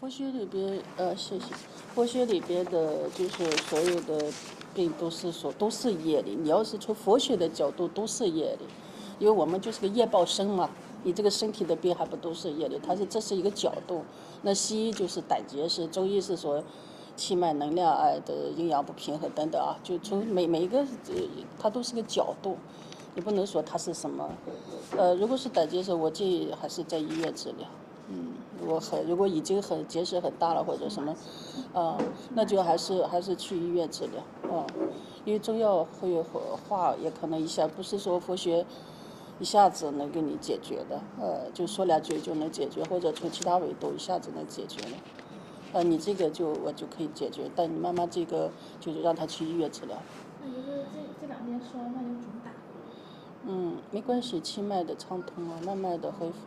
佛学里边，谢谢。佛学里边的，就是所有的病都是业力。你要是从佛学的角度，都是业力，因为我们就是个业报身嘛。你这个身体的病还不都是业力？这是一个角度。那西医就是胆结石，中医是说气脉能量的阴阳不平衡等等啊。就从每一个它都是个角度，你不能说它是什么。如果是胆结石，我建议还是在医院治疗。如果已经结石很大了或者什么，那就还是去医院治疗，因为中药会化也可能一下，不是说佛学一下子能给你解决的，就说两句就能解决，或者从其他维度一下子能解决了，你这个我就可以解决，但你妈妈这个就让她去医院治疗。 那就是这2天吃完饭就肿大。 没关系，气脉的畅通啊，慢慢的恢复，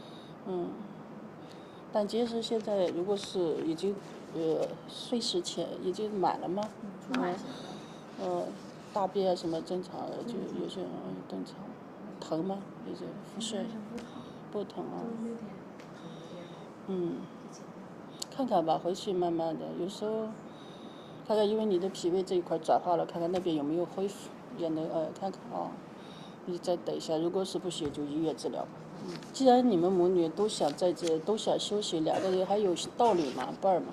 胆结石现在如果是已经岁时前已经满了吗？大便什么正常，就有些正常，疼吗？有些不是，不疼啊。看看吧，回去慢慢的，有时候看看，因为你的脾胃这一块转化了，看看那边有没有恢复，也能看看啊。你再等一下，如果是不行就医院治疗吧。既然你们母女都想在这都想休息，2个人还有道理嘛，伴儿嘛。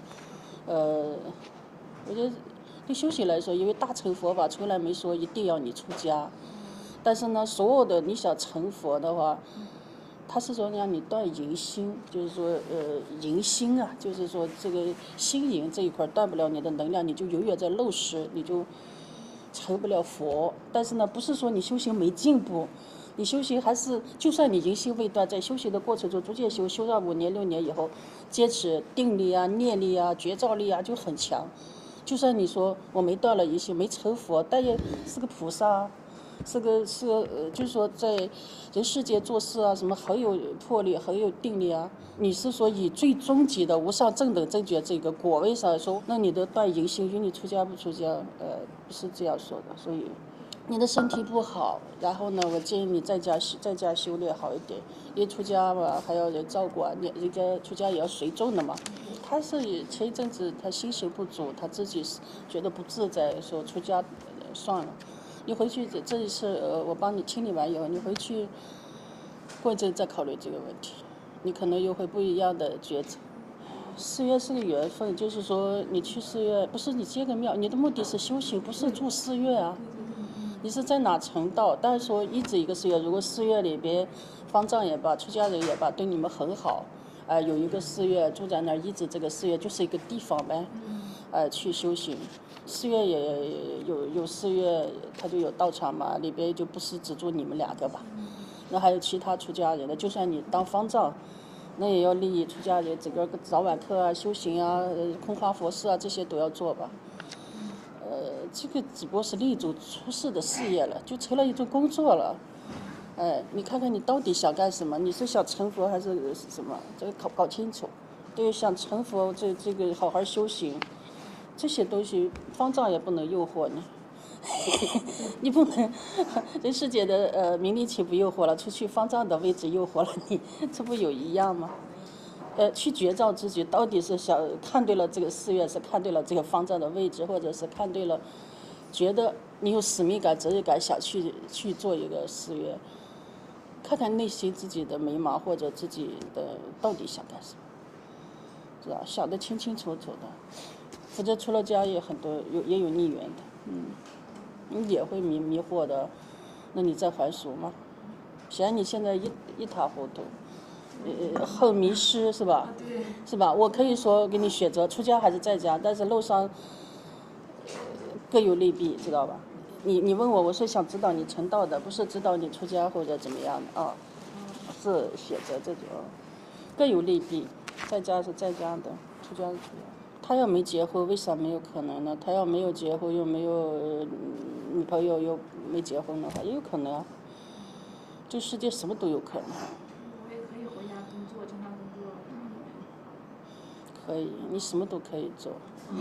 我觉得对修行来说，因为大乘佛法从来没说一定要你出家，但是呢，所有的你想成佛的话，他是说让你断淫心，就是说淫心啊，就是说这个心淫这一块断不了你的能量，你就永远在漏失，你就成不了佛。但是呢，不是说你修行没进步，你修行还是，就算你淫心未断，在修行的过程中逐渐修到5年6年以后，坚持定力啊、念力啊、觉照力啊就很强。就算你说我没断了淫心，没成佛，但也是个菩萨，是个就是说在人世间做事啊，什么很有魄力，很有定力啊。你是说以最终极的无上正等正觉这个果位上说，那你的断淫心与你出家不出家，不是这样说的。所以你的身体不好，然后呢，我建议你在家修炼好一点，因为出家嘛还要人照顾啊，人家出家也要随众的嘛。他是前一阵子他心神不足，他自己觉得不自在，说出家算了。你回去这一次我帮你清理完以后，你回去过一阵再考虑这个问题，你可能又会不一样的抉择。寺院是个缘分，就是说你去寺院不是你接个庙，你的目的是修行，不是住寺院啊。你是在哪成道？但是说医治一个寺院，如果寺院里边方丈也罢，出家人也罢，对你们很好，有一个寺院住在那儿医治，这个寺院就是一个地方呗，去修行。寺院也有寺院，它就有道场嘛，里边就不是只住你们2个吧？那还有其他出家人的，就算你当方丈，那也要利益出家人，整个早晚课啊、修行啊、空花佛事啊，这些都要做吧。这个只不过是另一种出世的事业了，就成了一种工作了。你看看你到底想干什么？你是想成佛还是什么？这个搞清楚。对，想成佛，这个好好修行，这些东西方丈也不能诱惑你。你不能，人世间的名利情不诱惑了，出去方丈的位置诱惑了你，这不有一样吗？去觉照自己到底是想看对了这个寺院，是看对了这个方丈的位置，或者是看对了，觉得你有使命感、责任感，想去做一个寺院，看看内心自己的迷茫或者自己的到底想干什么，是吧？想得清清楚楚的，否则出了家也很多也有逆缘的，你也会迷惑的，那你再还俗吗？显然你现在一塌糊涂。后迷失是吧？是吧？我可以说给你选择出家还是在家，但是路上各有利弊，知道吧？你问我是想指导你成道的，不是指导你出家或者怎么样的啊？是选择这种，各有利弊，在家是在家的，出家是出家。他要没结婚，为啥没有可能呢？他要没有结婚，又没有女朋友，又没结婚的话，也有可能啊。这世界什么都有可能。 我也可以回家工作，正常工作。 可以，你什么都可以做。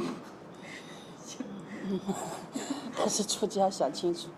但是出家想清楚。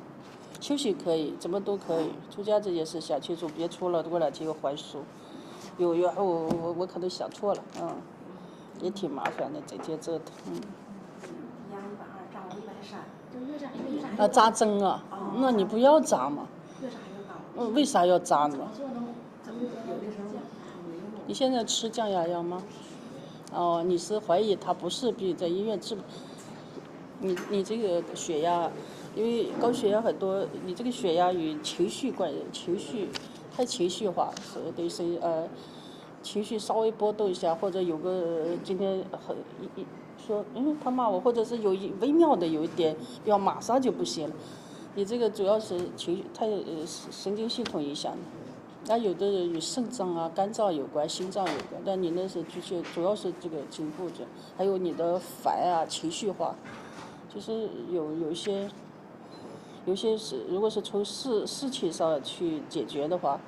休息可以，怎么都可以。出家这件事想清楚，别出了过2天又还俗。 我可能想错了，也挺麻烦的，这些折腾， 压120，扎到130。 就越扎越扎。 扎针啊，那你不要扎嘛。 越扎越高。 为啥要扎呢？ 有的时候没用。 你现在吃降压药吗？哦，你是怀疑他不是在医院治？你这个血压，因为高血压很多，你这个血压与情绪太情绪化，所以情绪稍微波动一下，或者有个今天说他骂我，或者是有微妙的有一点，要马上就不行了。你这个主要是情绪太神经系统影响的。那有的人与肾脏啊、肝脏有关、心脏有关，但你那是主要是这个颈部这，还有你的烦啊、情绪化，就是有一些是，如果是从事情上去解决的话，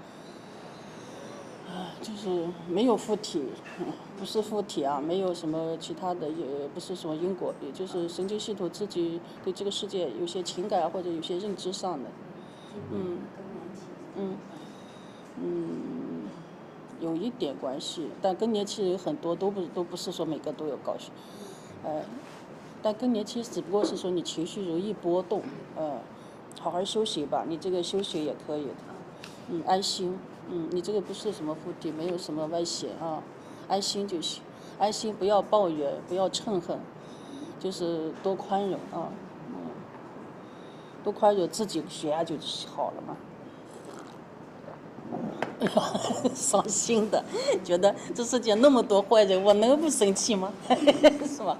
就是没有附体，不是附体啊，没有什么其他的，也不是什么因果，也就是神经系统自己对这个世界有些情感或者有些认知上的，有一点关系，但更年期有很多都不是说每个都有高血，但更年期只不过是说你情绪容易波动，好好休息吧，你这个休息也可以的，安心，你这个不是什么附体，没有什么外显啊，安心就行，安心不要抱怨，不要嗔恨，就是多宽容啊，多宽容自己血压就好了嘛。伤心的，觉得这世界那么多坏人，我能不生气吗？是吧？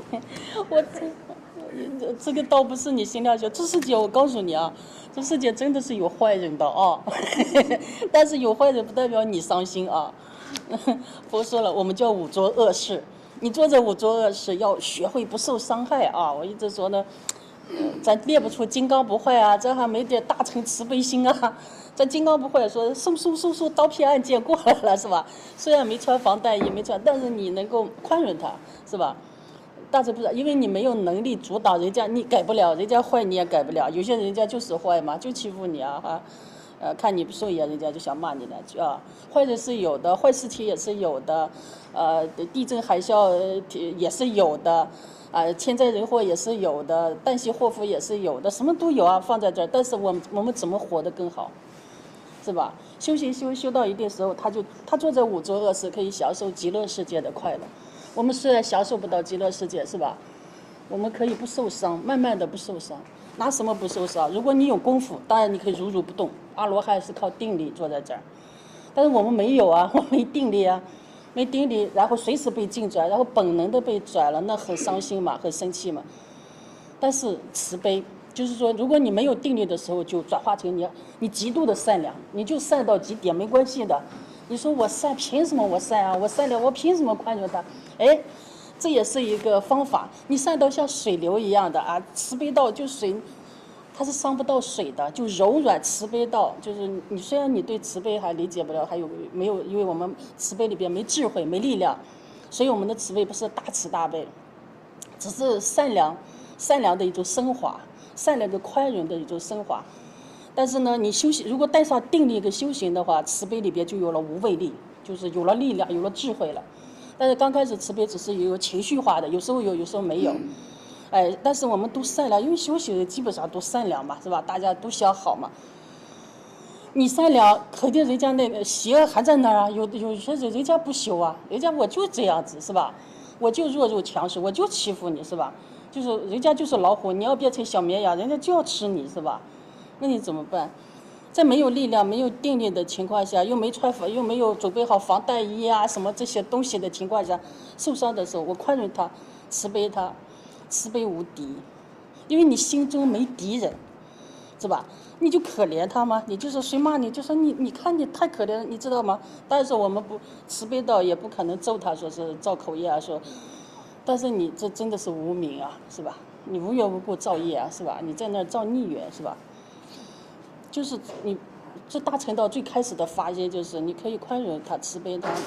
这个倒不是你心量小，这世界我告诉你啊，这世界真的是有坏人的啊，但是有坏人不代表你伤心啊。佛说了，我们叫五浊恶世，你做这五浊恶世要学会不受伤害啊。我一直说呢，咱练不出金刚不坏啊，这还没点大乘慈悲心啊。这金刚不坏说嗖刀片案件过来了是吧？虽然没穿防弹衣没穿，但是你能够宽容他是吧？大致不是，因为你没有能力阻挡人家，你改不了，人家坏你也改不了。有些人家就是坏嘛，就欺负你啊哈，看你不顺眼，人家就想骂你两句啊。坏人是有的，坏事情也是有的，地震海啸也是有的。天灾人祸也是有的，旦夕祸福也是有的，什么都有啊，放在这儿。但是我们怎么活得更好？是吧？修到一定时候，他做这五浊恶世，可以享受极乐世界的快乐。我们虽然享受不到极乐世界，是吧？我们可以不受伤，慢慢的不受伤。拿什么不受伤？如果你有功夫，当然你可以如如不动。阿罗汉是靠定力坐在这儿，但是我们没有啊，我没定力啊，没定力，然后随时被境转，然后本能的被转了，那很伤心嘛，很生气嘛。但是慈悲。就是说，如果你没有定力的时候，就转化成你极度的善良，你就善到极点，没关系的。你说我善，凭什么我善啊？我善良，我凭什么宽容他？哎，这也是一个方法。你善到像水流一样的啊，慈悲到就水，它是伤不到水的，就柔软慈悲到，就是你虽然你对慈悲还理解不了，还有没有？因为我们慈悲里边没智慧，没力量，所以我们的慈悲不是大慈大悲，只是善良的一种升华。善良的宽容的一种升华，但是呢，你修行如果带上定力跟修行的话，慈悲里边就有了无畏力，就是有了力量，有了智慧了。但是刚开始慈悲只是有情绪化的，有时候有，有时候没有。但是我们都善良，因为修行基本上都善良嘛，是吧？大家都想好嘛。你善良，肯定人家那个邪恶还在那儿啊。有些人家不修啊，人家我就这样子，是吧？我就弱肉强食，我就欺负你，是吧？就是人家就是老虎，你要变成小绵羊，人家就要吃你，是吧？那你怎么办？在没有力量、没有定力的情况下，又没有准备好防弹衣啊什么这些东西的情况下，受伤的时候，我宽容他，慈悲他，慈悲无敌，因为你心中没敌人，是吧？你就可怜他吗？你就是谁骂你就说你看你太可怜了，你知道吗？但是我们不慈悲到也不可能咒他，说是造口业啊说。但是你这真的是无名啊，是吧？你无缘无故造业啊，是吧？你在那儿造逆缘，是吧？就是你这大乘道最开始的发心就是你可以宽容他、慈悲他，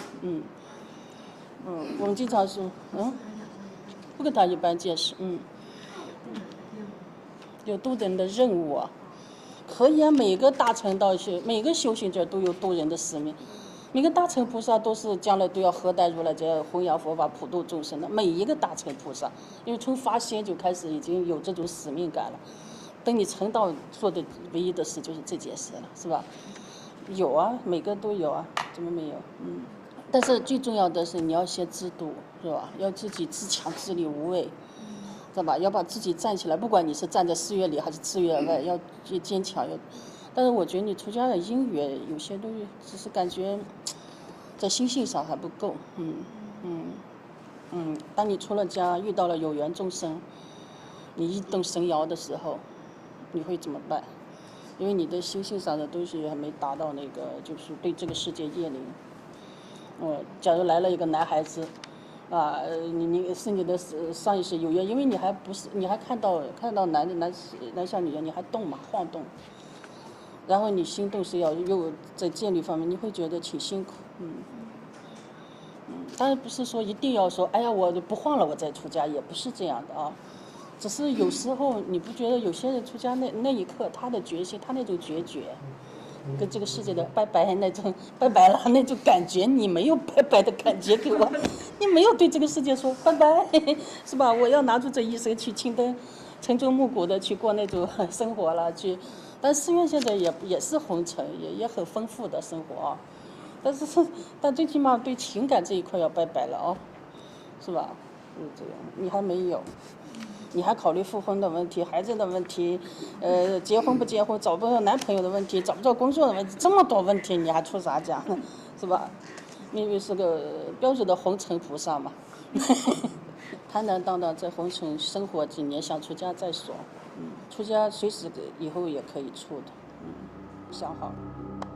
我们经常说，不跟他一般见识，有渡人的任务啊，可以啊，每个大乘道每个修行者都有渡人的使命。 每个大乘菩萨都是将来都要合带如来劫弘扬佛法普度众生的，每一个大乘菩萨，因为从发心就开始已经有这种使命感了。等你成道做的唯一的事就是这件事了，是吧？有啊，每个都有啊，怎么没有？但是最重要的是你要先知度，是吧？要自己自强自立无畏，知道吧？要把自己站起来，不管你是站在寺院里还是寺院外，要坚强。但是我觉得你出家的因缘有些东西，只是感觉在心性上还不够。当你出了家，遇到了有缘众生，你一动神摇的时候，你会怎么办？因为你的心性上的东西还没达到那个，就是对这个世界业灵。假如来了一个男孩子，你是你的上意识有缘，因为你还不是，你还看到男像女人，你还动嘛，晃动，然后你心动是要又在戒律方面，你会觉得挺辛苦。当然不是说一定要说，哎呀，我就不晃了，我再出家，也不是这样的啊。只是有时候你不觉得有些人出家那一刻，他的决心，他那种决绝，跟这个世界的拜拜那种拜拜了那种感觉，你没有拜拜的感觉给我，你没有对这个世界说拜拜，是吧？我要拿出这一生去青灯，晨钟暮鼓的去过那种生活了，去。但寺院现在也是红尘，也很丰富的生活啊。但最起码对情感这一块要拜拜了哦，是吧？这样，你还没有。你还考虑复婚的问题、孩子的问题，结婚不结婚、找不到男朋友的问题、找不到工作的问题，这么多问题你还出啥家呢？是吧？因为是个标准的红尘菩萨嘛，坦坦荡荡在红尘生活几年，想出家再说。出家随时以后也可以出的，想好了。